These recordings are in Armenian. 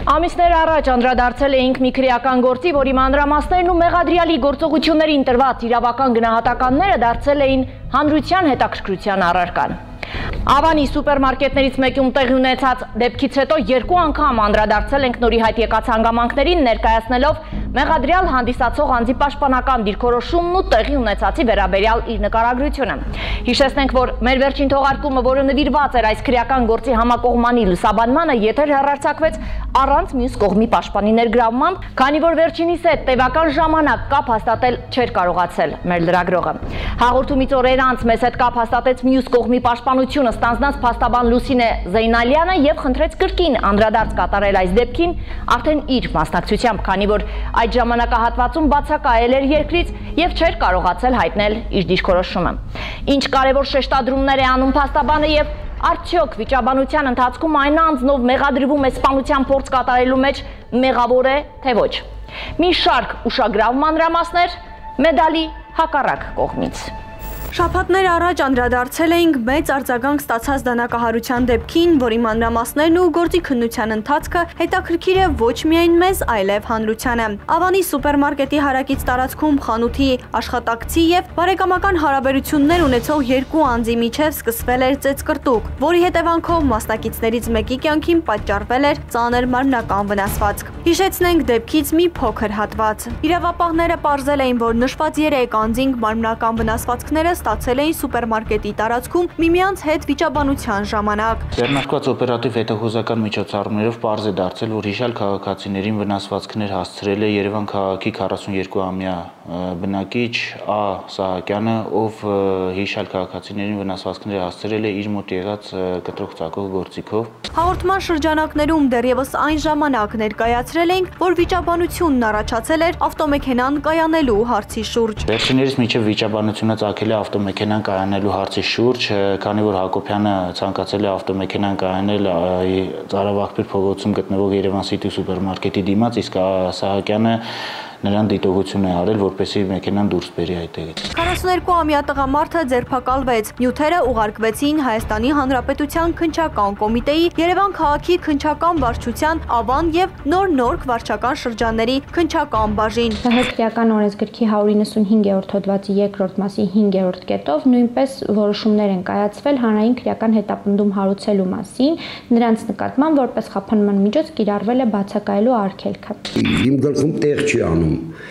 Ամիսներ առաջ անդրադարձել էինք մի քրեական գործի, որի մանրամասներն ու մեղադրյալի գործողություններին տրված իրավական գնահատականները դարձել էին հանրության հետաքրքրության առարկան։ Ավանի սուպերմարկետներից մեկում տեղի ունեցած դեպքից հետո երկու անգամ անդրադարձել ենք նորի հայտ եկած հանգամանքներին, ներկայացնելով մեղադրյալ հանդիսացող անձի պաշտպանական դիրքորոշումն ու տեղի ունեցածի վերաբերյալ իր նկարագրությունը։ Հիշեցնենք, որ մեր վերջին թողարկումը, որը նվիրված էր այս քրեական գործի համակողմանի լուսաբանմանը, եթեր հեռարձակվեց առանց մյուս կողմի պաշտպանի ներգրավմամբ, քանի որ վերջինիս հետ տևական ժամանակ կապ հաստատել չէր կարողացել մեր լրագրողը։ Հաղորդումից օրեր անց մեզ հետ կապ հաստատեց մյուս կողմի պաշտպանությունը ստանձնած փաստաբան Լուսինե Զեյնալյանը եւ խնդրեց կրկին անդրադարձ կատարել այս դեպքին արդեն իր մասնակցությամբ, քանի որ այդ ժամանակահատվածում բացակայել էր երկրից եւ չէր կարողացել հայտնել իր դիրքորոշումը։ Ինչ կարևոր շեշտադրումներ է անում փաստաբանը եւ արդյոք վիճաբանության ընթացքում այն անձնով մեղադրվում է սպանության փորձ կատարելու մեջ մեղավոր է, թե ոչ։ Մի շարք ուշագրավ մանրամասներ մեդալի հակառակ կողմից։ Շաբաթներ առաջ անդրադարձել էինք մեծ արձագանք ստացած դանակահարության դեպքին, որի մանրամասներն ու գործի քննության ընթացքը հետաքրքիր է ոչ միայն մեզ, այլև հանրությանը։ Ավանի սուպերմարկետի հարակից տարածքում խանութի աշխատակցի եւ բարեկամական հարաբերություններ ունեցող երկու անձի միջև սկսվել էր ծեծկռտուք, որի հետևանքով մասնակիցներից մեկի կյանքին պատճառվել էր ծանր մարմնական վնասվածք։ Հիշեցնենք դեպքից մի փոքր հատված։ Իրավապահները պարզել էին, որ նշված 3 անձինք մարմնական վնասվածքները ստացել էին սուպերմարկետի տարածքում միմյանց հետ վիճաբանության ժամանակ։ Ձեռնարկված օպերատիվ հետախուզական միջոցառումներով պարզ է դարձել, որ հիշյալ քաղաքացիներին վնասվածքներ հասցրել է Երևան քաղաքի 42-ամյա բնակիչ Ա. Սահակյանը, ով հիշյալ քաղաքացիներին վնասվածքներ հասցրել է իր մոտ եղած կտրող ծակող գործիքով։ Հաղորդման շրջանակներում դեռևս այն ժամանակ ներկայացրել ենք, որ վիճաբանությունն առաջացել էր ավտոմեքենան կայանելու հարցի շուրջ։ Վերջիններիս միջև վիճաբանությունը ծագել է ավտոմեքենան կայանելու հարցի շուրջ, քանի որ Հակոբյանը ցանկացել է ավտոմեքենան կայանել Ծարավաղբյուր փողոցում գտնվող Երևան City սուպերմարկետի դիմաց, իսկ Սահակյանը նրան դիտողություն է արել, որպեսզի մեքենան դուրս բերի այդտեղից։ 42-ամյա տղամարդը ձերբակալվեց։ Նյութերը ուղարկվեցին Հայաստանի Հանրապետության քննչական կոմիտեի, Երևան քաղաքի քննչական վարչության, Ավան եւ Նոր վարչական շրջանների քննչական բաժին։ Քրեական օրենսգրքի 195-րդ հոդվածի 2-րդ մասի 5-րդ կետով նույնպես որոշումներ են կայացվել հանրային քրեական հետապնդում հարուցելու մասին, նրանց նկատմամբ որպես խափանման միջոց կիրառվել է բացակայելու արգելքը։ Իմ գլխում տեղ չի անում,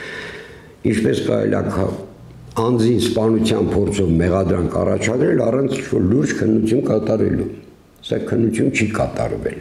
ինչպես կարելի է անձին սպանության փորձով մեղադրանք առաջադրել առանց լուրջ քննություն կատարելու։ Սա քննություն չի կատարվել։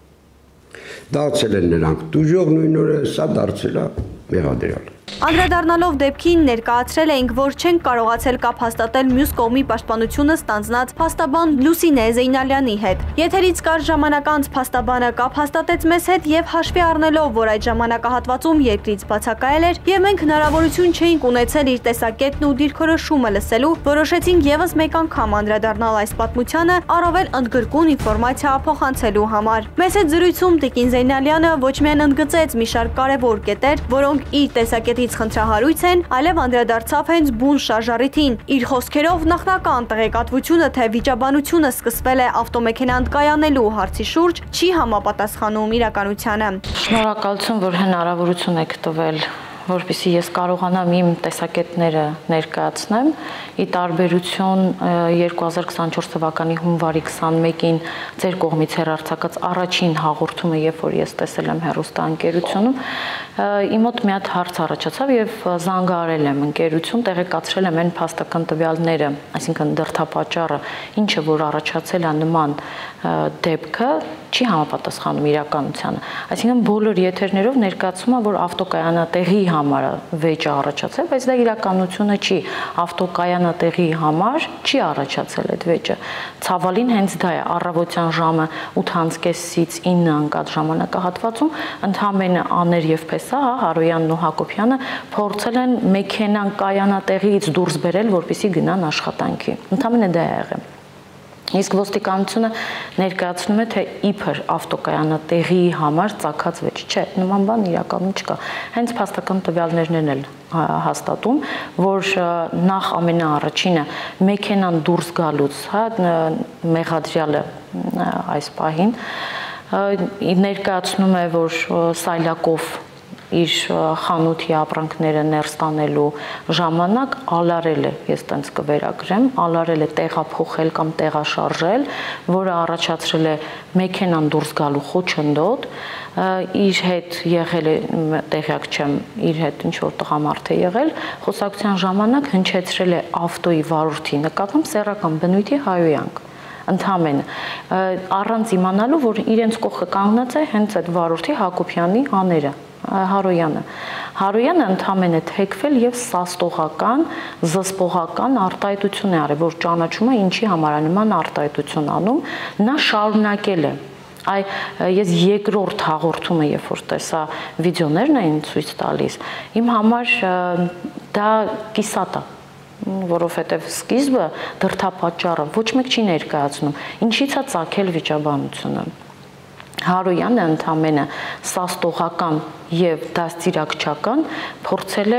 Դարձել են նրանք դժոխք նույն օրը, սա դարձել է մեղադրյալ։ Անդրադառնալով դեպքին ներկայացրել էինք, որ չենք կարողացել կապ հաստատել մյուս կողմի պաշտպանությունը ստանձնած փաստաբան Լուսինե Զեյնալյանի հետ։ Եթերից կար ժամանակ անց փաստաբանը կապ հաստատեց մեզ հետ եւ հաշվի առնելով, որ այդ ժամանակահատվածում երկրից բացակայել էր եւ մենք հնարավորություն չէինք ունեցել իր տեսակետն ու դիրքորոշումը լսելու, որոշեցինք եւս մեկ անգամ անդրադառնալ այս պատմությանը, առավել ընդգրկուն ինֆորմացիա փոխանցելու համար։ Մեզ հետ զրույցում տիկին Զեյնալյանը ոչ միայն ընդգծեց մի շարք կարևոր կետեր, որոնք իր տեսակետից խնդրահարույց են, այլև անդրադարձավ հենց բուն շարժառիթին։ Իր խոսքերով նախնական տեղեկատվությունը, թե վիճաբանությունը սկսվել է ավտոմեքենան կայանելու հարցի շուրջ, չի համապատասխանում իրականությանը։ Շնորհակալություն, որ հնարավորություն եք տվել, որպեսզի ես կարողանամ իմ տեսակետները ներկայացնեմ, ի տարբերություն 2024 թվականի հունվարի 21-ին ձեր կողմից հեռարձակած առաջին հաղորդումը, երբ որ ես տեսել եմ հեռուստաընկերությունում, իմ մոտ մի հատ հարց առաջացավ եւ զանգահարել եմ ընկերություն, տեղեկացրել եմ այն փաստական տվյալները, այսինքն դրդապատճառը, ինչը որ առաջացել է նման դեպքը, չի համապատասխանում իրականությանը։ Այսինքն բոլոր եթերներով ներկայացում է, որ ավտոկայանատեղի համար վեճը առաջացել, բայց դա իրականությունը չի։ Ավտոկայանատեղի համար չի առաջացել այդ վեճը։ Ցավալին հենց դա է, առավոտյան ժամը 8:30-ից 9 անկած ժամանակահատվածում ընդհանրապես Աներ եւ Փեսա, Հարոյանն ու Հակոբյանը փորձել են մեքենան կայանատեղիից դուրս բերել, որպեսզի գնան աշխատանքի։ Ընդհանրապես դա է եղել։ Իսկ ոստիկանությունը ներկայացնում է, թե իբր ավտոկայանատեղի համար ծագած վեճ չէ, նման բան իրականում չկա։ Հենց փաստական տվյալներն են հաստատում, որ նախ ամենաառաջինը մեքենան դուրս գալուց, մեղադրյալը այս պահին ներկայացնում է, որ սայլակով իր խանութի ապրանքները ներս տանելու ժամանակ ալարել է, ես տենց կվերագրեմ, ալարել է տեղափոխել կամ տեղաշարժել, որը առաջացրել է մեքենան դուրս գալու խոչընդոտ, իր հետ եղել է, տեղյակ չեմ, իր հետ ինչ որ տղամարդ է եղել, խոսակցության ժամանակ հնչեցրել է ավտոյի վարորդի նկատմամբ սեռական բնույթի հայոյանք, ընդհանրապես առանց իմանալու, որ իրենց կողքը կանգնած է հենց այդ վարորդի Հակոբյանի աները, Հարոյանը ընդհանրապես թեքվել եւ սաստողական, զսպողական արտահայտություն է արել, որ ճանաչում է ինչի համար նման արտահայտություն անում, նա շարունակել է ես երկրորդ հաղորդումը, երբ որ տեսա վիդեոներն էին ցույց տալիս, իմ համար դա կիսատ է, որովհետև սկիզբը դրդապատճառը ոչ մեկ չի ներկայացնում, ինչից է ծագել վիճաբանությունը։ Հարոյանը ընդհանրապես սաստողական եւ դաստիարակչական փորձել է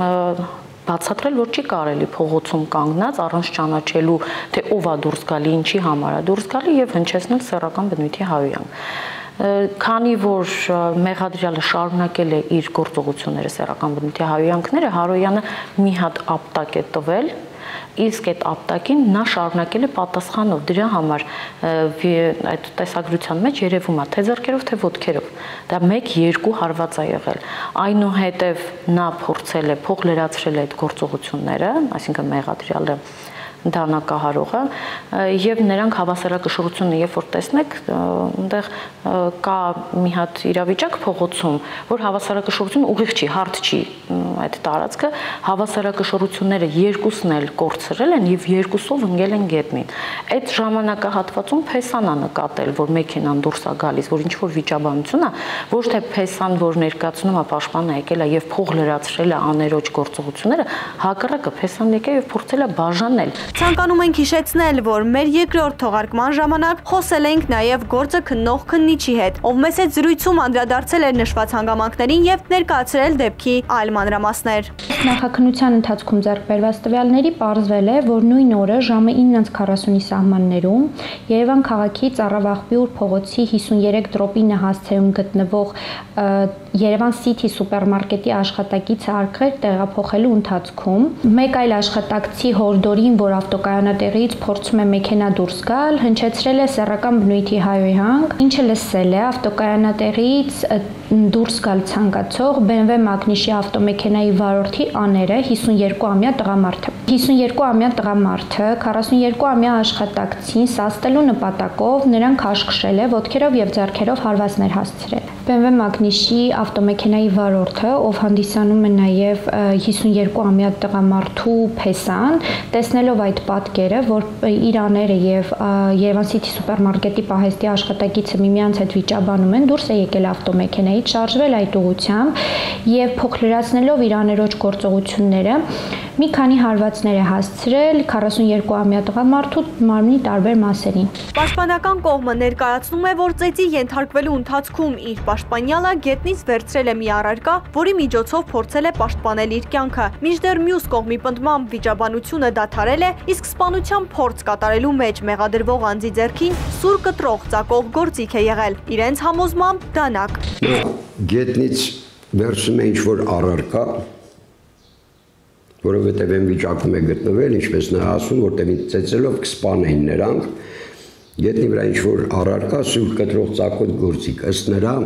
բացատրել, որ չի կարելի փողոցում կանգնած առանց ճանաչելու, թե ով է դուրս գալի, ինչի համար է դուրս գալի եւ հնչեցնել սեռական բնույթի հայոյանք։ Քանի որ մեղադրյալը շարունակել է իր գործողությունները սեռական բնույթի հայոյանքները, Հարոյանը մի հատ ապտակ է տվել, իսկ այդ ապտակին նա շարունակել է պատասխանով, դրա համար այդ տեսագրության մեջ երևում է թե ձեռքերով, թե ոտքերով, դա 1-2 հարված է եղել, այնուհետև նա փորձել է փող լրացրել այդ գործողությունները, այսինքն մեղադրյալը դանակահարողը եւ նրանք հավասարակշռությունը երբ որ տեսնեք այնտեղ կա մի հատ իրավիճակ փողոցում որ հավասարակշռությունը ուղիղ չի հարթ չի այդ տարածքը հավասարակշռությունները երկուսն էլ կորցրել են եւ երկուսով ընկել են գետնին այդ ժամանակահատվածում փեսանա նկատել որ մեքենան դուրս է գալիս որ ինչ որ վիճաբանություն է ոչ թե փեսան որ ներկայացնում է պաշտպանը եկել է եւ փող լրացրել է աներոջ գործողությունները հակառակը փեսան եկել եւ փորձել է բաժանել Ցանկանում ենք հիշեցնել, որ մեր երկրորդ թողարկման ժամանակ խոսել ենք նաև գործը քննող քննիչի հետ, ով մեծ զրույցում անդրադարձել էր նշված հանգամանքներին եւ ներկայացրել դեպքի այլ մանրամասներ։ Նախաքննության ընթացքում ձեռք բերված տվյալների պարզվել է, որ նույն օրը ժամը 9:40-ի սահմաններում Երևան քաղաքի Ծառավաղբյուր փողոցի 53-9 հասցեում գտնվող Երևան City սուպերմարկետի աշխատակիցը արկղեր տեղափոխելու ընթացքում մեկ այլ աշխատակցի հորդորին, որ ավտոկայանատեղիից փորձում է մեքենա դուրս գալ, հնչեցրել է սեռական բնույթի հայոյանք, ինչը լսել է ավտոկայանատեղիից դուրս գալ ցանկացող BMW Մագնիշի ավտոմեքենայի վարորդի աները 52-ամյա տղամարդը։ 52-ամյա տղամարդը 42-ամյա աշխատակցին սաստելու նպատակով նրան քաշքշել է, ոտքերով եւ ձեռքերով հարվածներ հասցրել։ BMW Մագնիշի ավտոմեքենայի վարորդը, ով հանդիսանում է նաև 52-ամյա տղամարդու փեսան, տեսնելով այդ պատկերը, որ իր աները եւ Երևան City սուպերմարկետի պահեստի աշխատակիցը միմյանց հետ վիճաբանում են, դուրս է եկել ավտոմեքենայից, շարժվել այդ ուղղությամբ եւ փոխլրացնելով իր աներոջ գործողությունները, մի քանի հարվածներ է հասցրել 42-ամյա տղամարդու մարմնի տարբեր մասերին։ Պաշտպանական կողմը ներկայացնում է, որ ծեծի ենթարկվելու ընթացքում իր պաշտպանյալը գետնից վերցրել է մի առարկա, որի միջոցով փորձել է պաշտպանել իր կյանքը, մինչդեռ մյուս կողմի պնդմամբ վիճաբանությունը դադարել է, իսկ սպանության փորձ կատարելու մեջ մեղադրվող անձի ձեռքին սուր կտրող ծակող գործիք է եղել, իրենց համոզմամբ դանակ։ Գետնից վերցնում է ինչ-որ առարկա, որովհետև այն վիճակում է գտնվել, ինչպես նա ասում, որտեղ ծեծելով կսպանեին նրանք, գետնի վրա ինչ-որ առարկա սուր կտրող ծակող գործիք, ըստ նրա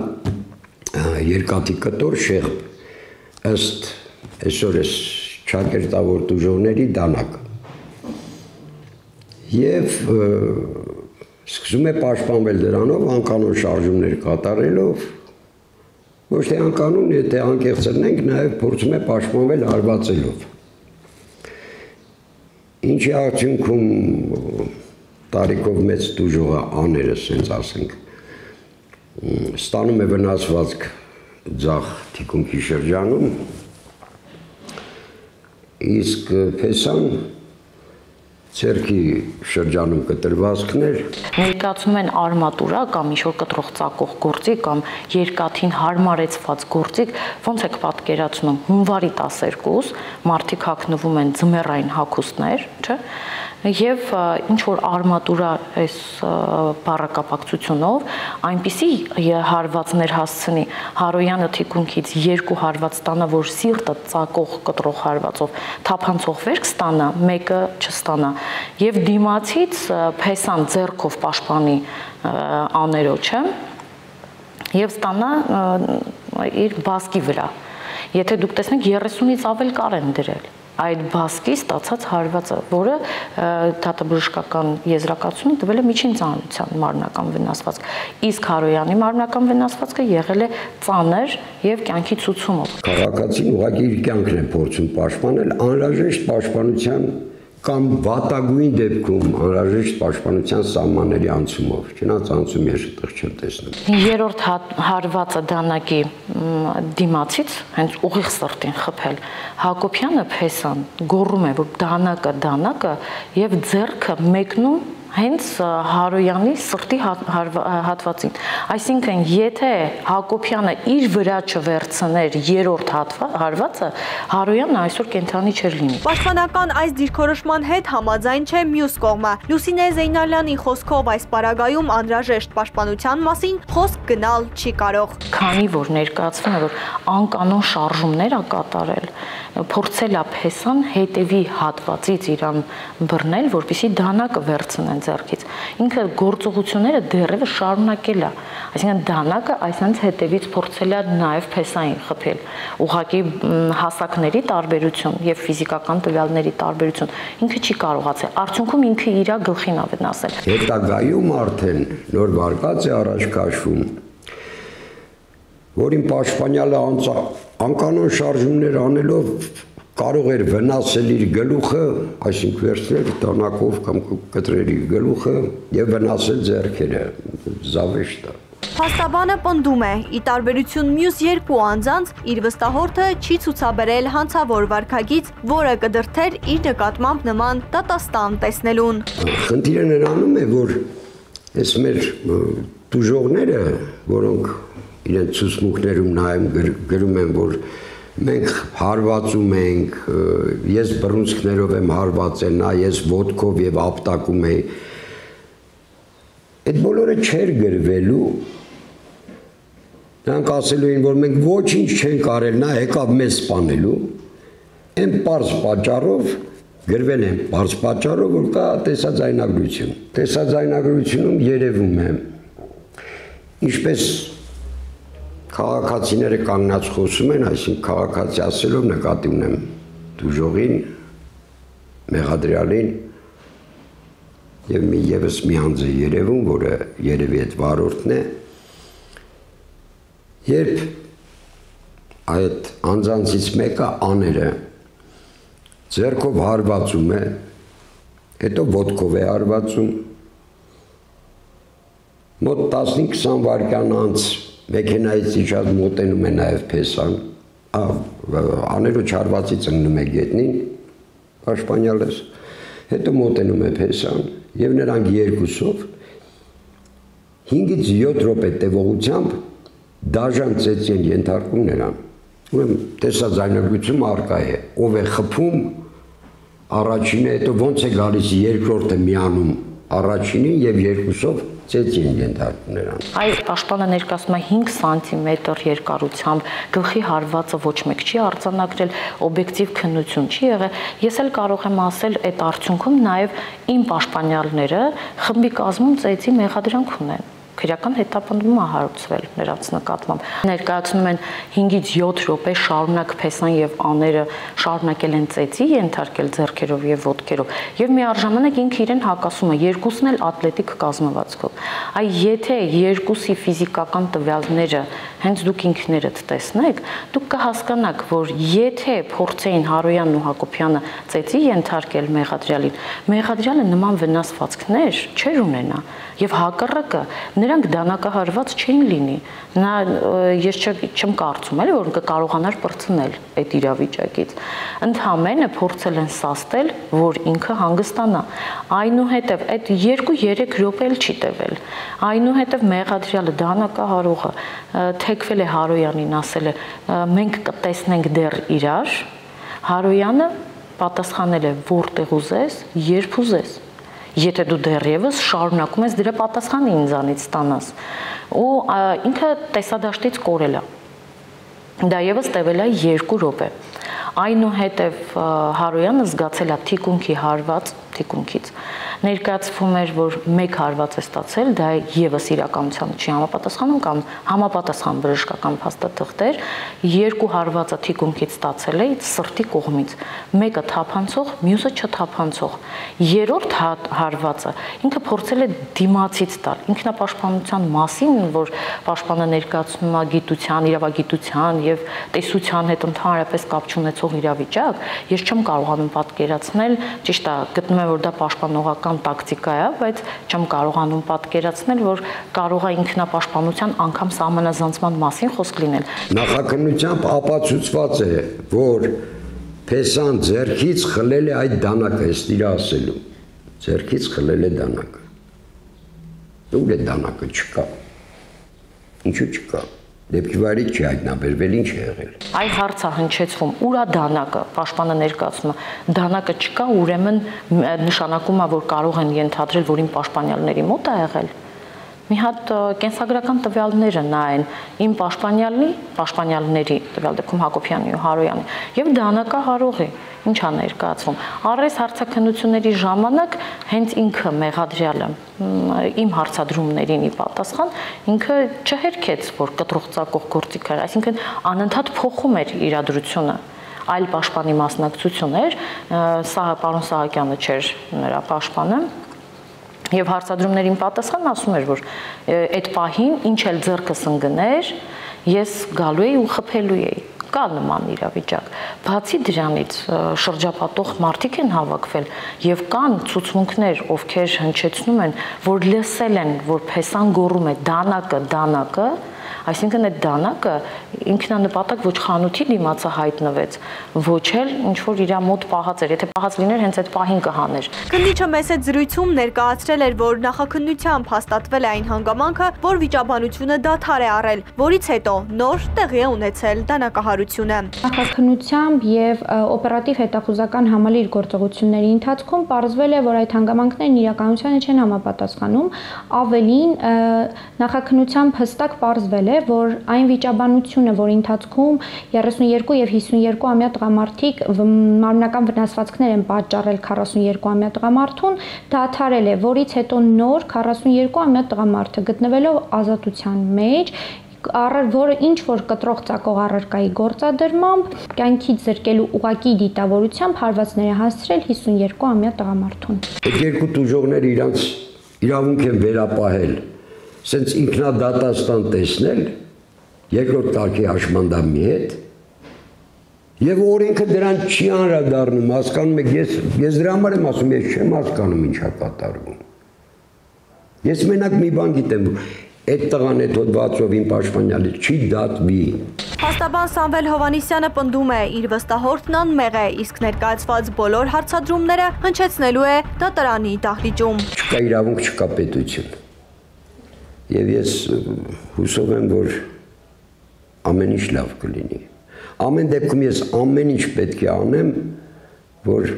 երկաթի կտոր շեղբ, ըստ այսօր էս ճակերտավոր տուժողների դանակ։ Եվ սկսում է պաշտպանվել դրանով, անկանոն շարժումներ կատարելով, ոչ թե անկանոն, եթե անկեղծ լինենք, նաև փորձում է պաշտպանվել հարվածելով։ Ինչի արդյունքում տարիքով մեծ տուժողը աները, ասենք ասենք, ստանում է վնասվածք ձախ թիկունքի շրջանում, իսկ փեսան ցերքի շրջանում կտրվածքներ ներկայացում են արմատուրա կամ ինչ-որ կտրող ծակող գործիք կամ երկաթին հարմարեցված գործիք, ոնց եք պատկերացնում հունվարի 12 մարդիկ հագնվում են ձմեռային հագուստներ, չէ՞, եւ ինչ որ արմատուրա այս բառակապակցությունով այնպիսի հարվածներ հասցնի Հարոյանը թիկունքից 2 հարված ստանա, որ սիրտը ծակող կտրող հարվածով թափանցող վերք ստանա, մեկը չստանա եւ դիմացից փեսան ձեռքով պաշտպանի աներոջը եւ ստանա իր բասկի վրա։ Եթե դուք տեսնեք 30-ից ավել կար են դրել այդ բասկի ստացած հարվածը, որը դատաբժշկական եզրակացությունը տվել է միջին ծանրության մարմնական վնասվածք, իսկ Հարոյանի մարմնական վնասվածքը եղել է ծանր եւ կյանքի ցուցումով։ Քաղաքացին ուղղակի իր կյանքն է փորձում պաշտպանել անհրաժեշտ պաշտպանության կամ վատագույն դեպքում անհրաժեշտ պաշտպանության սահմանների անցումով, չնայած անցում ես այդտեղ չեմ տեսնում։ Երրորդ հարվածը դանակի դիմացից հենց ուղիղ սրտին խփել։ Հակոբյանը փեսան գոռում է, որ դանակը եւ ձեռքը մեկնում հենց Հարոյանի սրտի հատվածին։ Այսինքն, եթե Հակոբյանը իր վրա չվերցներ երրորդ հարվածը, Հարոյանը այսօր կենթանի չէր լինի։ Պաշտպանական այս դիրքորոշման հետ համաձայն չէ մյուս կողմը։ Լուսինե Զեյնալյանի խոսքով այս պարագայում անհրաժեշտ պաշտպանության մասին խոսք գնալ չի կարող։ Քանի որ ներկայացվում է, որ անկանոն շարժումներ ա կատարել, փորձել է փեսան հետևի հատվածից իրան բռնել, որպեսզի դանակը վերցնեն ձեռքից։ Ինքը գործողությունները դեռևս շարունակել է, այսինքն դանակը այսինքն հետևից փորձել է նաև փեսային խփել։ Ուղղակի հասակների տարբերություն եւ ֆիզիկական տվյալների տարբերություն ինքը չի կարողացել։ Արդյունքում ինքը իր գլխին է վնասել։ Հետագայում արդեն նոր վարկած է առաջ քաշվում, որին պաշտպանյալը անկանոն շարժումներ անելով կարող էր վնասել իր գլուխը, այսինքն վերցնել տանակով կամ կտրել իր գլուխը եւ վնասել ձեռքերը, զավեշտը։ Փաստաբանը պնդում է, ի տարբերություն մյուս երկու անձանց, իր վստահորդը չի ցուցաբերել հանցավոր վարքագիծ, որը կդրդեր իր նկատմամբ նման դատաստան տեսնելուն։ Խնդիրը նրանում է, որ այս մեր տուժողները, որոնք իրենց ցուցմունքներում նայում գրում են, որ մենք հարվածում ենք, ես բռունցքներով եմ հարվածել, նա ես ոտքով եւ ապտակում էի։ Այդ բոլորը չէր գրվելու։ Նրանք ասելու էին, որ մենք ոչինչ չենք արել, նա եկավ մեզ սպանելու։ Այն պարզ պատճառով գրվել են պարզ պատճառով, որ կա տեսաձայնագրություն։ Տեսաձայնագրությունում երևում է, ինչպես քաղաքացիները կանգնած խոսում են, այսինքն քաղաքացի ասելով նկատի ունեմ դուժողին, մեղադրյալին եւ եւս մի անձ է երևում, որը երևի այդ վարորդն է, երբ այդ անձանցից մեկը աները ձեռքով հարվածում է, հետո ոտքով է հարվածում, մոտ 15-20 վայրկյան անց մեքենայից իջած մոտենում է նաև փեսան, աներոջ հարվածից ընկնում է գետնին, պաշտպանյալս, հետո մոտենում է փեսան եւ նրանք երկուսով 5-ից 7 րոպե տևողությամբ դաժան ծեծի են ենթարկում նրան։ Ուրեմն տեսաձայնագրություն առկա է, ով է խփում առաջինը, հետո ոնց է գալիս երկրորդը միանում առաջինին եւ երկուսով ծեծի են ենթարկում նրան։ Այս պաշտպանը ներկայացնում է 5 սանտիմետր երկարությամբ, գլխի հարվածը ոչ մեկ չի արձանագրել, օբյեկտիվ քննություն չի եղել։ Ես էլ կարող եմ ասել, այդ արդյունքում նաև իմ պաշտպանյալները խմբի կազմում ծեծի մեղադրանք ունեն։ Քրեական հետապնդում է հարուցվել նրանց նկատմամբ։ Ներկայացնում են 5-ից 7 րոպե շարունակ փեսան եւ աները շարունակել են ծեծի ենթարկել ձեռքերով եւ ոտքերով եւ միաժամանակ ինքը իրեն հակասում է, երկուսն էլ ատլետիկ կազմվածքով։ Այ եթե երկուսի ֆիզիկական տվյալները հենց դուք ինքներդ տեսնեք, դուք կհասկանաք, որ եթե փորձեին Հարոյանն ու Հակոբյանը ծեծի ենթարկել մեղադրյալին, մեղադրյալը նման վնասվածքներ չէր ունենա եւ հակառակը նրանք դանակահարված չէին լինի։ Նա ես չեմ կարծում էլ որ կարողանար բրցնել այդ իրավիճակից։ Ընդհանրապես փորձել են սաստել, որ ինքը հանգստանա։ Այնուհետև այդ 2-3 րոպե էլ չի տևել։ Այնուհետև մեղադրյալը դանակահարողը թեքվել է Հարոյանին, ասել է մենք կտեսնենք դեռ իրար։ Հարոյանը պատասխանել է որտեղ ուզես, երբ ուզես։ Եթե դու դեռևս շարունակում ես դրա պատասխանը ինձանից ստանաս, ու ինքը տեսադաշտից կորել է։ Դա եւս տևել է 2 րոպե։ Այնուհետև Հարոյանը զգացել է թիկունքի հարված, թիկունքից ներկայացվում էր, որ 1 հարված է ստացել, դա եւս իրականության չի համապատասխանում կամ համապատասխան բժշկական փաստաթղթեր, 2 հարվածը թիկունքից ստացել է սրտի կողմից, մեկը թափանցող, մյուսը չթափանցող։ Երրորդ հարվածը ինքը փորձել է դիմացից տալ ինքնապաշտպանության մասին, որ պաշտպանը ներկայացնում է գիտության, իրավագիտության եւ տեսության հետ ընդհանրապես կապ չունեցող իրավիճակ, ես չեմ կարողանում պատկերացնել, ճիշտ է, գտնում եմ, որ դա պաշտպանողական տակտիկա է, բայց չեմ կարողանում պատկերացնել, որ կարող է ինքնապաշտպանության անգամ սահմանազանցման մասին խոսք լինել։ Նախաքննությամբ ապացուցված է, որ Փեսան ձեռքից խլել է այդ դանակը, ես իրա ասելու։ Ձեռքից խլել է դանակը։ Ուր է դանակը չկա։ Ինչու չկա։ Դեպքի վայրից չի հայտնաբերվել, ինչ է եղել։ Այ հարցը հնչեցվում, ուր է դանակը, պաշտպանը ներկայացնում է, դանակը չկա, ուրեմն նշանակում է, որ կարող են ենթադրել, որ իմ պաշտպանյալների մոտ է եղել։ Մի հատ կենսագրական տվյալները նայեն իմ պաշտպանյալների, տվյալ դեպքում Հակոբյանի ու Հարոյանի, եւ դանակահարողի, ինչ է ներկայացվում։ Առայս հարցաքննությունների ժամանակ հենց ինքը մեղադրյալը իմ հարցադրումներին ի պատասխան ինքը չհերքեց, որ կտրող ծակող գործիք էր, այսինքն անընդհատ փոխում էր իրադրությունը, այլ պաշտպանի մասնակցություն էր, սա պարոն Սահակյանը չէր նրա պաշտպանը։ Եվ հարցադրումներին պատասխան ասում էր, որ այդ պահին ինչ էլ ձեռքս ընկներ, ես գալու էի ու խփելու էի։ Կա նման իրավիճակ։ Բացի դրանից շրջապատող մարդիկ են հավաքվել եւ կան ցուցմունքներ, ովքեր հնչեցնում են, որ լսել են, որ Փեսան գոռում է դանակը, այսինքն այդ դանակը ինքնանպատակ ոչ խանութի դիմացը հայտնվեց, ոչ էլ ինչ որ իր մոտ պահած էր, եթե պահած լիներ, հենց այդ պահին կհաներ։ Քննիչը մեծ այդ զրույցում ներկայացրել էր, որ նախաքննությամբ հաստատվել է այն հանգամանքը, որ վիճաբանությունը դադար է առել, որից հետո նոր տեղի է ունեցել դանակահարությունը։ Նախաքննությամբ եւ օպերատիվ հետախուզական համալիր գործողությունների ընթացքում պարզվել է, որ այդ հանգամանքներն իրականությանը չեն համապատասխանում, ավելին նախաքննությամբ հստակ պարզվել է, որ այն վիճաբանությունը, որ ընթացքում 32 եւ 52-ամյա տղամարդիկ մարմնական վնասվածքներ են պատճառել 42-ամյա տղամարդուն, դադարել է, որից հետո նոր 42-ամյա տղամարդը գտնվելով ազատության մեջ, որը ինչ որ կտրող ծակող առարկայի գործադրմամբ կյանքից զրկելու ուղակի դիտավորությամբ հարվածներ է հասցրել 52-ամյա տղամարդուն։ Այդ երկու տուժողները իրանց իրավունք են վերապահել, սենց ինքնադատաստան տեսնել երկրորդ կարգի հաշմանդամի հետ եւ օրենքը դրան չի անդրադառնում, հասկանում եք, ես դրա համար եմ ասում, ես չեմ հասկանում ինչա կատարվում։ Ես մենակ մի բան գիտեմ, այդ տղան այդ հոդվածով իմ պաշտպանյալը չի դատվի։ Փաստաբան Սամվել Հովհաննիսյանը պնդում է, իր վստահորդն անմեղ է, իսկ ներկայացված բոլոր հարցադրումները հնչեցնելու է դատարանի դահլիճում։ Չկա իրավունք, չկա պետություն։ Եվ ես հուսով եմ, որ ամեն ինչ լավ կլինի։ Ամեն դեպքում ես ամեն ինչ պետք է անեմ, որ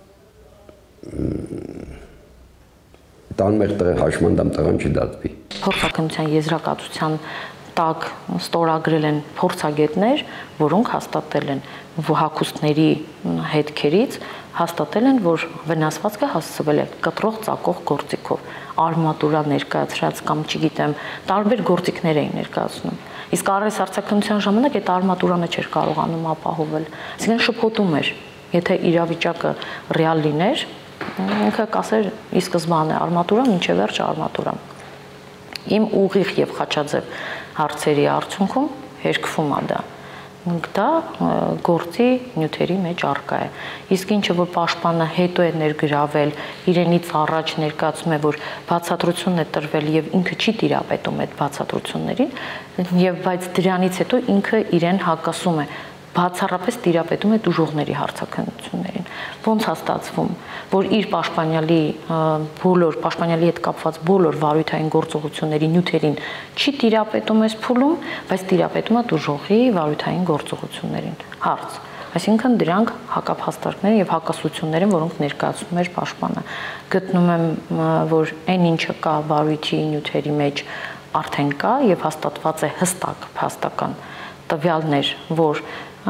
տանմեղ հաշմանդամ տղան չդատվի։ Փորձաքննության եզրակացության տակ ստորագրել են փորձագետներ, որոնք հաստատել են հագուստների հետքերից, հաստատել են, որ վնասվածքը հասցվել է կտրող ծակող գործիքով, արմատուրա ներկայացրած կամ չգիտեմ, տարբեր գործիքներ էին ներկայացնում։ Իսկ առայս հարցաքննության ժամանակ այդ արմատուրանը չէր կարողանում ապահովել, այսինքն շփոթում էր, եթե իրավիճակը ռեալ լիներ, ինքը կասեր ի սկզբանե արմատուրա, մինչև վերջ արմատուրա։ Իմ ուղիղ եւ խաչաձև հարցերի արդյունքում հերկվում է դա։ Դա գործի նյութերի մեջ առկա է։ Իսկ ինչը որ պաշտպանը հետո է ներգրավել, իրենից առաջ ներկայացում է, որ բացատրությունն է տրվել եւ ինքը չի տիրապետում այդ բացատրություններին, եւ բայց դրանից հետո ինքը իրեն հակասում է, բացառապես տիրապետում է դժողների հարցաքննություններին։ Ոնց հաստատվում, որ իր պաշտպանյալի հետ կապված բոլոր վարույթային գործողությունների նյութերին չի տիրապետում այս փուլում, բայց տիրապետում է դժողի վարույթային գործողություններին։ Հարց. Այսինքն դրանք հակափաստարկներ եւ հակասություններ են, որոնք ներկայացնում էր պաշտպանը։ Գտնում եմ, որ այն ինչը կա վարույթի նյութերի մեջ արդեն կա եւ հաստատված է հստակ փաստական տվյալներ, որ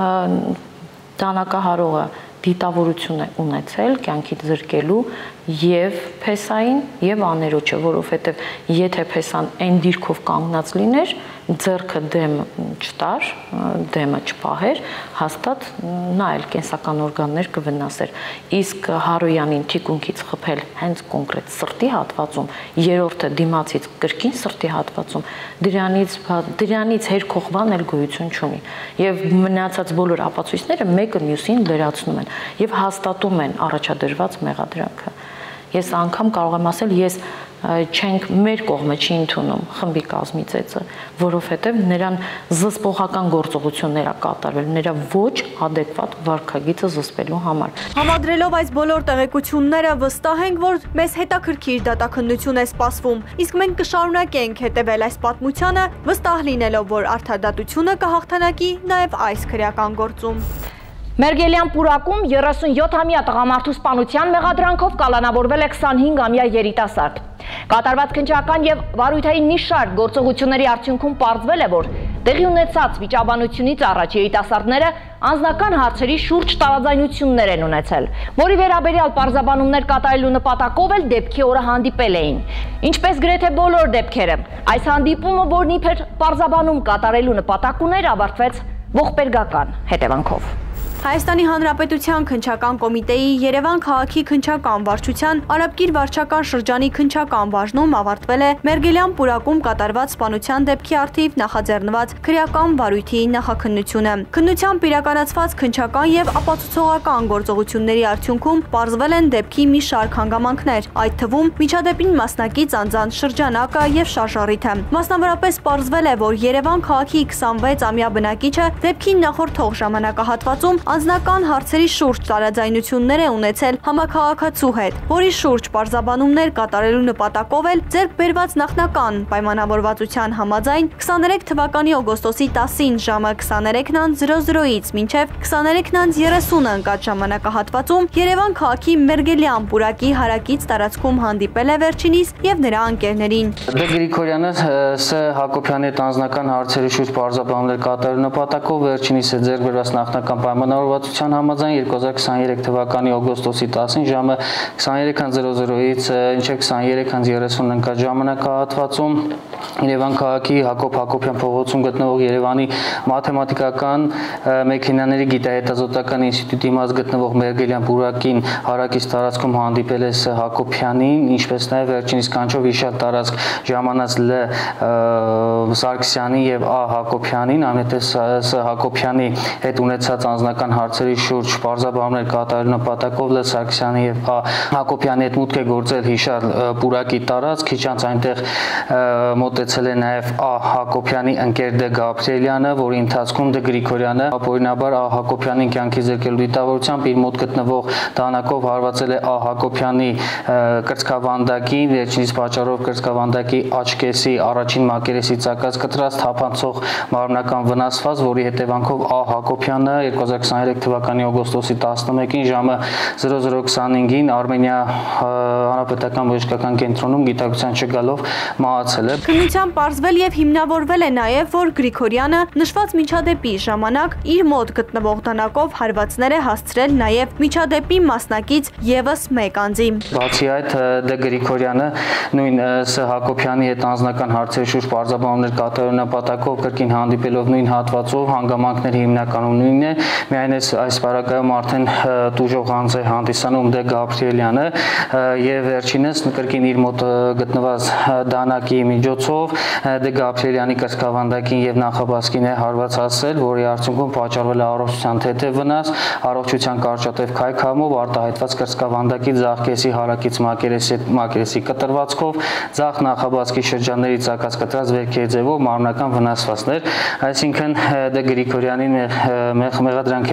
դանակահարողը դիտավորություն է ունեցել կյանքից զրկելու եւ փեսային եւ աներոջը, որովհետեւ եթե փեսան այն դիրքով կանգնած լիներ, ձեռքը դեմ չտար, դեմը չպահեր, հաստատ նա էլ կենսական օրգաններ կվնասեր։ Իսկ Հարոյանին թիկունքից խփել հենց կոնկրետ սրտի հատվածում, երրորդը դիմացից կրկին սրտի հատվածում, դրանից հերքող բան էլ գոյություն չունի։ Եվ մնացած բոլոր ապացույցները մեկը մյուսին լրացնում են եւ հաստատում են առաջադրված մեղադրանքը։ Ես անգամ կարող եմ ասել, ես չենք մեր կողմը չի ընդունում խմբի կազմի ծեծը, որովհետև նրան զսպողական գործողություններ է կատարվել, նրա ոչ adekvat վարքագիծը զսպելու համար։ Համադրելով այս բոլոր տեղեկությունները վստահ ենք, որ մեզ հետաքրքիր դատաքննություն է սպասվում, իսկ մենք կշարունակենք հետևել այս պատմությանը, վստահ լինելով, որ արդարդատությունը կհաղթանակի նաև այս քրեական գործում։ Մերգելյան պուրակում 37-ամյա տղամարդու սպանության մեղադրանքով կալանավորվել է 25-ամյա երիտասարդ։ Կատարված քննչական եւ վարույթային մի շարք գործողությունների արդյունքում պարզվել է, որ տեղի ունեցած վիճաբանությունից առաջ երիտասարդները անձնական հարցերի շուրջ տարաձայնություններ են ունեցել, որի վերաբերյալ պարզաբանումներ կատարելու նպատակով էլ դեպքի օրը հանդիպել էին։ Ինչպես գրեթե բոլոր դեպքերը, այս հանդիպումը, որն իբր պարզաբանում կատարելու նպատակ ուներ, ավարտվեց ողբերգական հետևանքով։ Հայաստանի Հանրապետության քննչական կոմիտեի Երևան քաղաքի քննչական վարչության Արաբկիր վարչական շրջանի քննչական բաժնում ավարտվել է Մերգելյան պուրակում կատարված սպանության դեպքի առթիվ նախաձեռնված քրեական վարույթի նախաքննությունը։ Քննությամբ իրականացված քննչական եւ ապացուցողական գործողությունների արդյունքում պարզվել են դեպքի մի շարք հանգամանքներ, այդ թվում միջադեպին մասնակից անձանց շրջանակը եւ շարժառիթը։ Մասնավորապես պարզվել է, որ Երևան քաղաքի 26-ամյա բնակիչը դեպքին նախորդող ժամանակահատվածում անձնական հարցերի շուրջ տարաձայնություններ է ունեցել համաքաղաքացու հետ, որի շուրջ պարզաբանումներ կատարելու նպատակով էլ ձեռք բերված նախնական պայմանավորվածության համաձայն 23 թվականի օգոստոսի 10-ին ժամը 23:00-ից մինչև 23:30 ընկած ժամանակահատվածում Երևան քաղաքի Մերգելյան պուրակի հարակից տարածքում հանդիպել է վերջինիս եւ նրա ընկերներին։ Գրիգորյանը Ս. Հակոբյանի հետ անձնական հարցերի շուրջ պարզաբանումներ կատարելու նպատակով վերջինիս է ձեռք բերված նախնական պայմանավորվածության համաձայն 2023 թվականի օգոստոսի 10-ին ժամը 23:00-ից մինչև 23:30 ընկած ժամանակահատվածում Երևան քաղաքի Հակոբ Հակոբյան փողոցում գտնվող Երևանի մաթեմատիկական մեքենաների գիտահետազոտական ինստիտուտի իմաց գտնվող Մերգելյան պուրակին հարակից տարածքում հանդիպել է Ս. Հակոբյանին, ինչպես նաև վերջինիս կանչով իշալ տարածք ժամանած Լ. Սարգսյանի եւ Ա. Հակոբյանին, այնուհետև Ս. Հակոբյանի հետ ունեցած անձնական հարցերի շուրջ պարզաբանումներ կատարելու նպատակով Լ. Սարգսյանի եւ Ա. Հակոբյանի հետ մուտք է գործել հիշալ պուրակի տարածք, քիչ անց այնտեղ մոտեցել է նաև Ա. Հակոբյանի ընկեր Դ. Գաբրիելյանը, որի ընթացքում Դ. Գրիգորյանը ապօրինաբար Ա. Հակոբյանին կյանքի զրկելու դիտավորությամբ իր մոտ գտնվող դանակով հարվածել է Ա. Հակոբյանի կրծքավանդակի, վերջինիս պատճառով կրծքավանդակի աչքեսի առաջին մակերեսի ծակած կտրած թափանցող մարմնական վնասված, որի հետևանքով Ա. Հակոբյանը 2023 թվականի օգոստոսի 11-ին ժամը 00:25-ին Արմենիա հանրապետական բժշկական կենտրոնում գիտակցության չգալով մահացել է։ Քննությամբ պարզվել եւ հիմնավորվել է նաեւ, որ Գրիգորյանը նշված միջադեպի ժամանակ իր մոտ գտնվող դանակով հարվածներ է հասցրել նաեւ միջադեպի մասնակից եւս մեկ անձի։ Բացի այդ, Դ. Գրիգորյանը նույն Ս. Հակոբյանի հետ անձնական հարցերի շուրջ պարզաբանումներ կատարելու նպատակով կրկին հանդիպելով նույն հատվածով հանգամանքների հիմնականում նույնն է, միայն այս բարակայում արդեն տուժող անձ է հանդիսանում Դ. Գաբրիելյանը եւ վերջինս կրկին իր մոտ գտնված դանակի միջոցով Դ. Գաբրիելյանի կրծքավանդակին եւ նախաբազկին է հարված հասցրել, որի արդյունքում պատճառվել է առողջության թեթև վնաս, առողջության կարճատև քայքայումով արտահայտված կրծքավանդակի ձախ կեսի հարակից մակերեսի կտրվածքով, ձախ նախաբազկի շրջանների ծակած կտրած վերքերի ձևով մարմնական վնասվածքներ, այսինքն Դ. Գրիգորյանին մեղադրանք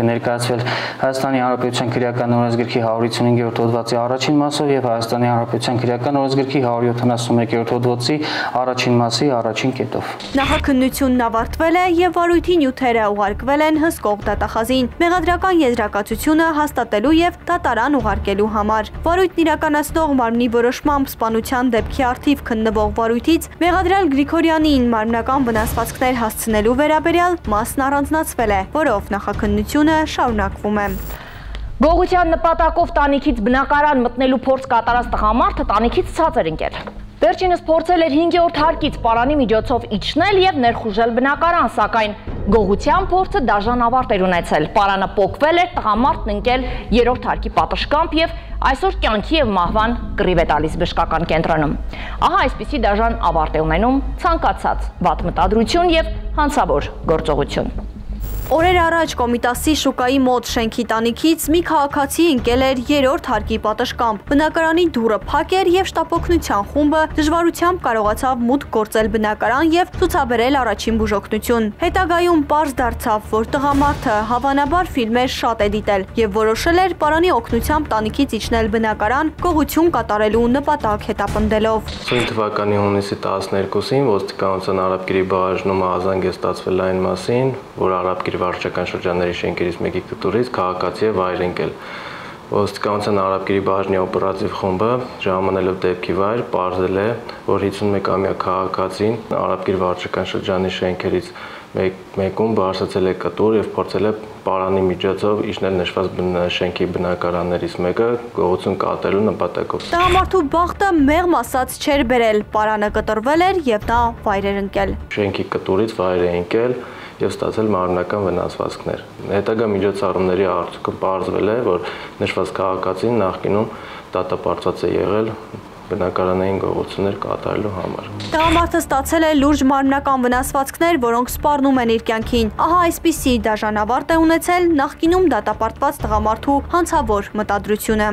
է ներկայացվել Հայաստանի Հանրապետության քրեական օրենսգրքի 155-րդ հոդվածի առաջին մասով եւ Հայաստանի Հանրապետության քրեական օրենսգրքի 171-րդ հոդվածի առաջին մասի առաջին կետով։ Նախաքննությունն ավարտվել է եւ վարույթի նյութերը ուղարկվել են հսկող դատախազին մեղադրական եզրակացությունը հաստատելու եւ դատարան ուղարկելու համար։ Վարույթն իրականացնող մարմնի որոշմամբ սպանության դեպքի առթիվ քննվող վարույթից մեղադրյալ Գրիգորյանին մարմնական վնասվածքներ հասցնելու վերաբերյալ մասն առանձնացվել է, որով նախաքննությունը շարունակվում է։ Գողության նպատակով տանիքից բնակարան մտնելու փորձ կատարած տղամարդը տանիքից ցած էր ընկել։ Վերջինս փորձել էր 5-րդ հարկից պարանի միջոցով իջնել եւ ներխուժել բնակարան, սակայն գողության փորձը դաժան ավարտ էր ունեցել։ Պարանը պոկվել էր, տղամարդն ընկել 3-րդ հարկի պատշգամբ եւ այսօր կյանքի եւ մահվան կռիվ է տալիս բժշկական կենտրոնում։ Ահա այսպիսի դաժան ավարտ է ունենում ցանկացած վատ մտադրություն եւ հանցավոր գործողություն։ Օրեր առաջ Կոմիտասի շուկայի մոտ շենքի տանիքից մի քաղաքացի ընկել էր 3-րդ հարկի պատշգամբ։ Բնակարանի դուռը փակ էր եւ շտապօգնության խումբը դժվարությամբ կարողացավ մուտք գործել բնակարան եւ ցուցաբերել առաջին բուժօգնություն։ Հետագայում պարզ դարձավ, որ տղամարդը հավանաբար ֆիլմեր շատ է դիտել եւ որոշել էր պարանի օգնությամբ տանիքից իջնել բնակարան գողություն կատարելու նպատակ հետապնդելով։ Սույն թվականի հունիսի 12-ին ոստիկանության Արաբկիրի բաժնում ահազանգ է ստացվել այն մասին, որ Արաբկիր վարչական շրջանների շենքերից մեկի կտուրից քաղաքացի է վայր ընկել։ Ոստիկանության Արաբկիրի բաժնի օպերատիվ խումբը ժամանելով դեպքի վայր պարզել է, որ 51-ամյա քաղաքացին Արաբկիր վարչական շրջանի շենքերից մեկում բարձրացել է կտուր եւ փորձել է պարանի միջոցով իջնել նշված շենքի բնակարաններից մեկը գողություն կատարելու նպատակով։ Տղամարդու բախտը մեղմ ասած չէր բերել, պարանը կտրվել էր եւ նա վայր էր ընկել։ Շենքի կտուրից վայր է ընկել եւ ստացել մարմնական վնասվածքներ։ Հետագա միջոցառումների արդյունքում պարզվել է, որ նշված քաղաքացին նախկինում դատապարտված է եղել բնակարանային գողություններ կատարելու համար։ Տղամարդը ստացել է լուրջ մարմնական վնասվածքներ, որոնք սպառնում են իր կյանքին։ Ահա այսպիսի դաժան ավարտ է ունեցել նախկինում դատապարտված տղամարդու հանցավոր մտադրությունը։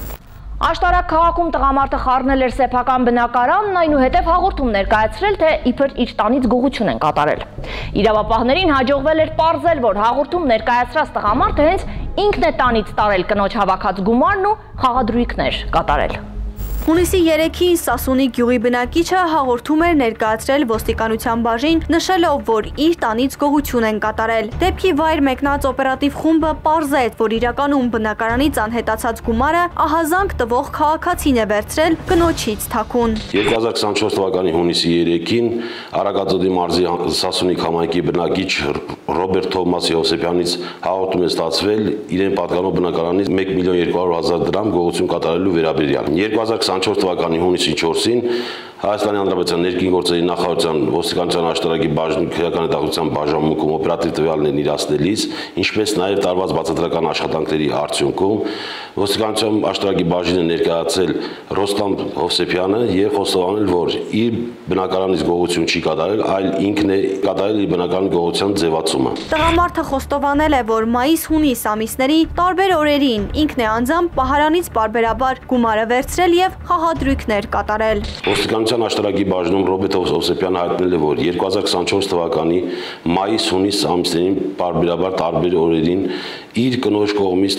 Աշտարակ քաղաքում տղամարդը խառնել էր սեփական բնակարանն, այնուհետև հաղորդում ներկայացրել, թե իբր իր տանից գողություն են կատարել։ Իրավապահներին հաջողվել էր պարզել, որ հաղորդում ներկայացրած տղամարդը հենց ինքն է տանից տարել կնոջ հավաքած գումարն ու խաղադրույքներ կատարել։ Հունիսի 3-ին Սասունի գյուղի բնակիչը հաղորդում էր ներկայացրել ոստիկանության բաժին, նշելով, որ իր տանից գողություն են կատարել։ Դեպքի վայր մեկնած օպերատիվ խումբը պարզեց, որ իրականում բնակարանից անհետացած գումարը ահազանգ տվող քաղաքացին է վերցրել կնոջից թաքուն։ 2024 թվականի հունիսի 3-ին Արագածոդի մարզի Սասունի համայնքի բնակիչ Ռոբերտ Թովմաս Հովսեփյանից հաղորդում է ստացվել իրեն պատկանող բնակարանից 1.200.000 դրամ գողություն կատարելու վերաբերյալ։ 2024 թվականի հունիսի 4-ին Հայաստանի Հանրապետության ներքին գործերի նախարարության ոստիկանության աշտարակի բաժնի քրեական հետախուզության բաժանմունքում օպերատիվ տվյալներն իրացնելիս, ինչպես նաև տարված բացատրական աշխատանքների արդյունքում ոստիկանության աշտարակի բաժինը ներկայացել Ռոստամ Հովսեփյանը եւ խոստովանել, որ իր բնակարանից գողություն չի կատարել, այլ ինքն է կատարել իր բնակարանի գողության ձևացումը։ Տղամարդը խոստովանել է, որ մայիս-հունիս ամիսների տարբեր օրերին ինքն է անձամբ պահարանից պարբերաբար գումարը վերցրել եւ խաղադրույքներ կատարել։ Ոստիկանության աշտարակի բաժնում Ռոբերտ Հովսեփյանը հայտնել է, որ 2024 թվականի մայիս-հունիս ամիսներին պարբերաբար տարբեր օրերին իր կնոջ կողմից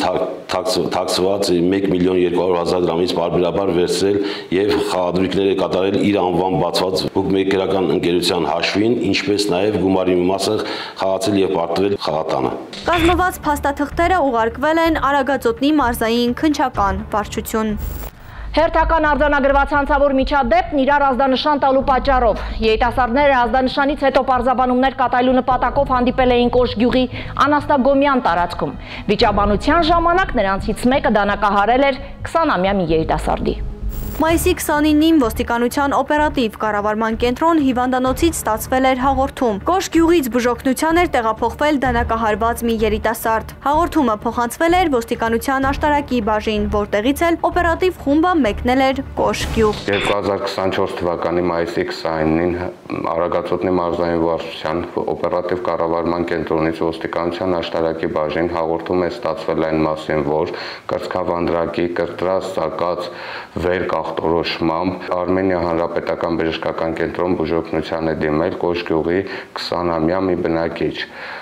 թաքցված 1.200.000 դրամից պարբերաբար վերցրել եւ խաղադրույքներ է կատարել իր անվան բացված բուկմեյքերական ընկերության հաշվին, ինչպես նաեւ գումարի մասը խաղացել եւ պարտվել խաղատանը։ Կազմված փաստաթղթերը ուղարկվել են Արագածոտնի մարզային քննչական վարչություն։ Հերթական արձանագրված հանցավոր միջադեպն իրար ազդանշան տալու պատճառով երիտասարդները ազդանշանից հետո պարզաբանումներ կատարելու նպատակով հանդիպել էին Կոշ գյուղի Անաստագոմյան տարածքում։ Վիճաբանության ժամանակ նրանցից մեկը դանակահարել էր 20-ամյա մի երիտասարդի։ Մայիսի 29-ին ոստիկանության օպերատիվ կառավարման կենտրոն հիվանդանոցից ստացվել էր հաղորդում։ Կոշ գյուղից բուժօգնության էր տեղափոխվել դանակահարված մի երիտասարդ։ Հաղորդումը փոխանցվել էր ոստիկանության աշտարակի բաժին, որտեղից էլ օպերատիվ խումբը մեկնել էր Կոշ գյուղ։ 2024 թվականի մայիսի 29-ին Արագածոտնի մարզային վարչության օպերատիվ կառավարման կենտրոնից ոստիկանության աշտարակի բաժին հաղորդում է ստացվել այն մասին, որ կրծքավանդրակի կրտրած սակած վեր ախտորոշմամբ Արմենիա Հանրապետական բժշկական կենտրոն բուժօգնության է դիմել Կոշ գյուղի 20-ամյա մի բնակիչ,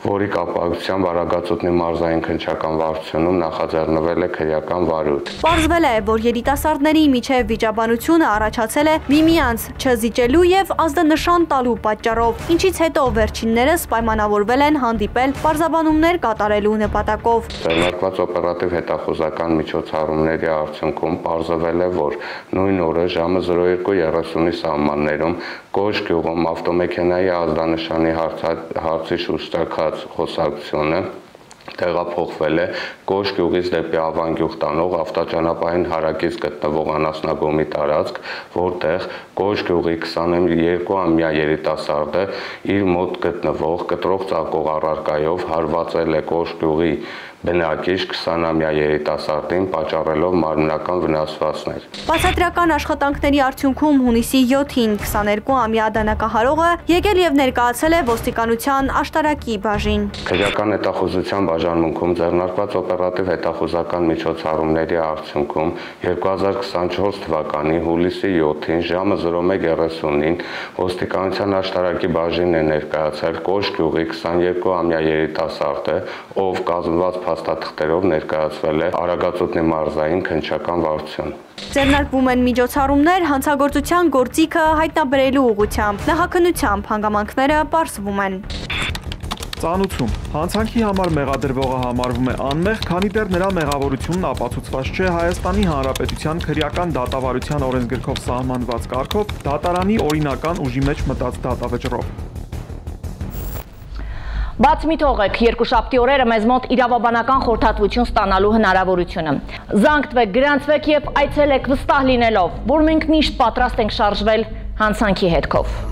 որի կապակցությամբ Արագածոտնի մարզային քննչական վարչությունում նախաձեռնվել է քրեական վարույթ։ Պարզվել է, որ երիտասարդների միջև վիճաբանությունը առաջացել է միմյանց չզիջելու եւ ազդանշան տալու պատճառով, ինչից հետո վերջիններս պայմանավորվել են հանդիպել պարզաբանումներ կատարելու նպատակով։ Ձեռնարկված օպերատիվ հետախուզական միջոցառումների արդյունքում պարզվել է, որ նույն օրը ժամը 02:30-ի սահմաններում Կոշ գյուղում ավտոմեքենայի ազդանշանի հարցի շուրջ ծագած խոսակցությունը տեղափոխվել է Կոշ գյուղից դեպի Ավան գյուղ տանող ավտոճանապարհին հարակից գտնվող անասնագոմի տարածք, որտեղ Կոշ գյուղի 22-ամյա երիտասարդը իր մոտ գտնվող կտրող ծակող առարկայով հարվածել է Կոշ գյուղի բնակիչ 20-ամյա երիտասարդին պատճառելով մարմնական վնասվածքներ։ Բացատրական աշխատանքների արդյունքում հունիսի 7-ին 22-ամյա դանակահարողը եկել եւ ներկայացել է ոստիկանության աշտարակի բաժին։ Քրեական հետախուզության բաժանմունքում ձեռնարկված օպերատիվ հետախուզական միջոցառումների արդյունքում 2024 թվականի հուլիսի 7-ին ժամը 01:30-ին ոստիկանության աշտարակի բաժինն է ներկայացել Կոշ գյուղի 22-ամյա երիտասարդը, ով կազմված փաստաթղթերով ներկայացվել է Արագածոտնի մարզային քննչական վարչություն։ Ձեռնարկվում են միջոցառումներ հանցագործության գործիքը հայտնաբերելու ուղղությամբ, նախաքննությամբ հանգամանքները պարզվում են։ Ծանուցում։ Հանցանքի համար մեղադրվողը համարվում է անմեղ, քանի դեռ նրա մեղավորությունն ապացուցված չէ Հայաստանի Հանրապետության քրեական դատավարության օրենսգրքով սահմանված կարգով դատարանի օրինական ուժի մեջ մտած դատավճռով։ Բաց մի թողեք երկուշաբթի օրերը մեզ մոտ իրավաբանական խորհրդատվություն ստանալու հնարավորությունը։ Զանգվեք, գրանցվեք եւ այցելեք վստահ լինելով, որ մենք միշտ պատրաստ ենք շարժվել հանցանքի հետքով։